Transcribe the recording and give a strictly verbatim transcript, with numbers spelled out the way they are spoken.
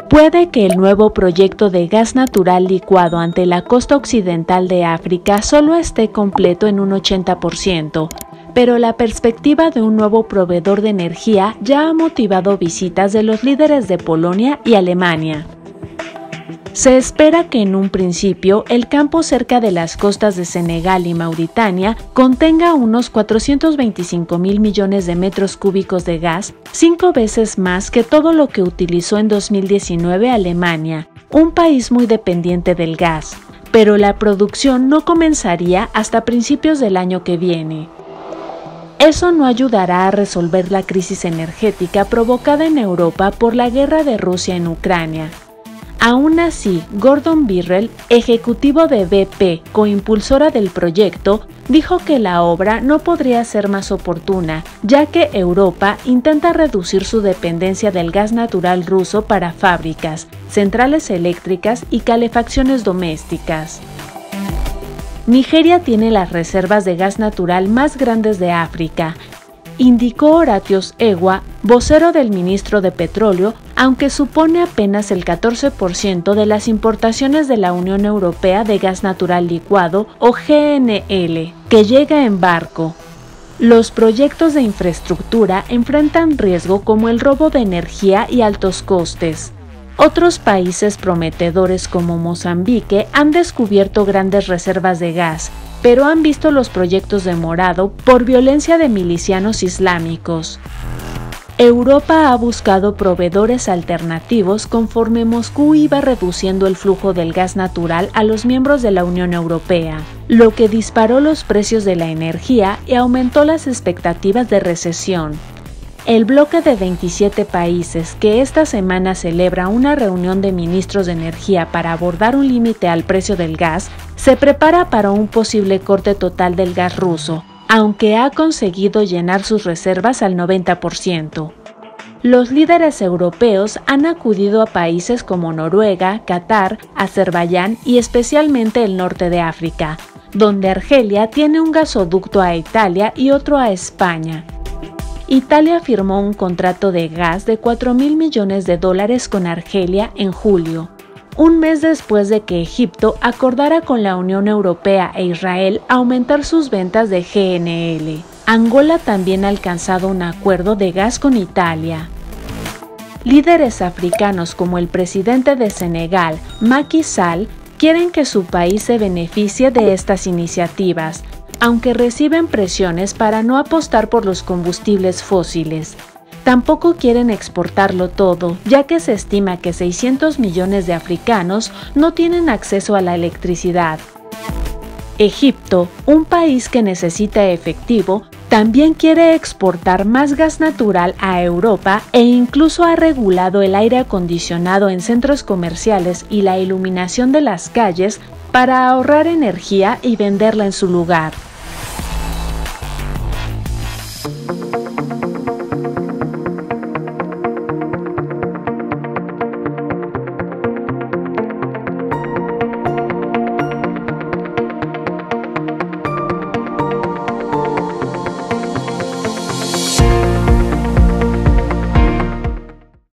Puede que el nuevo proyecto de gas natural licuado ante la costa occidental de África solo esté completo en un ochenta por ciento, pero la perspectiva de un nuevo proveedor de energía ya ha motivado visitas de los líderes de Polonia y Alemania. Se espera que en un principio el campo cerca de las costas de Senegal y Mauritania contenga unos cuatrocientos veinticinco mil millones de metros cúbicos de gas, cinco veces más que todo lo que utilizó en dos mil diecinueve Alemania, un país muy dependiente del gas, pero la producción no comenzaría hasta principios del año que viene. Eso no ayudará a resolver la crisis energética provocada en Europa por la guerra de Rusia en Ucrania. Aún así, Gordon Birrell, ejecutivo de B P, coimpulsora del proyecto, dijo que la obra no podría ser más oportuna, ya que Europa intenta reducir su dependencia del gas natural ruso para fábricas, centrales eléctricas y calefacciones domésticas. Nigeria tiene las reservas de gas natural más grandes de África, indicó Horatios Egwa, vocero del ministro de Petróleo, aunque supone apenas el catorce por ciento de las importaciones de la Unión Europea de gas natural licuado o G N L, que llega en barco. Los proyectos de infraestructura enfrentan riesgo como el robo de energía y altos costes. Otros países prometedores como Mozambique han descubierto grandes reservas de gas, pero han visto los proyectos demorados por violencia de milicianos islámicos. Europa ha buscado proveedores alternativos conforme Moscú iba reduciendo el flujo del gas natural a los miembros de la Unión Europea, lo que disparó los precios de la energía y aumentó las expectativas de recesión. El bloque de veintisiete países que esta semana celebra una reunión de ministros de energía para abordar un límite al precio del gas, se prepara para un posible corte total del gas ruso, aunque ha conseguido llenar sus reservas al noventa por ciento. Los líderes europeos han acudido a países como Noruega, Qatar, Azerbaiyán y especialmente el norte de África, donde Argelia tiene un gasoducto a Italia y otro a España. Italia firmó un contrato de gas de cuatro mil millones de dólares con Argelia en julio, un mes después de que Egipto acordara con la Unión Europea e Israel aumentar sus ventas de G N L. Angola también ha alcanzado un acuerdo de gas con Italia. Líderes africanos como el presidente de Senegal, Macky Sall, quieren que su país se beneficie de estas iniciativas, aunque reciben presiones para no apostar por los combustibles fósiles. Tampoco quieren exportarlo todo, ya que se estima que seiscientos millones de africanos no tienen acceso a la electricidad. Egipto, un país que necesita efectivo, también quiere exportar más gas natural a Europa e incluso ha regulado el aire acondicionado en centros comerciales y la iluminación de las calles para ahorrar energía y venderla en su lugar.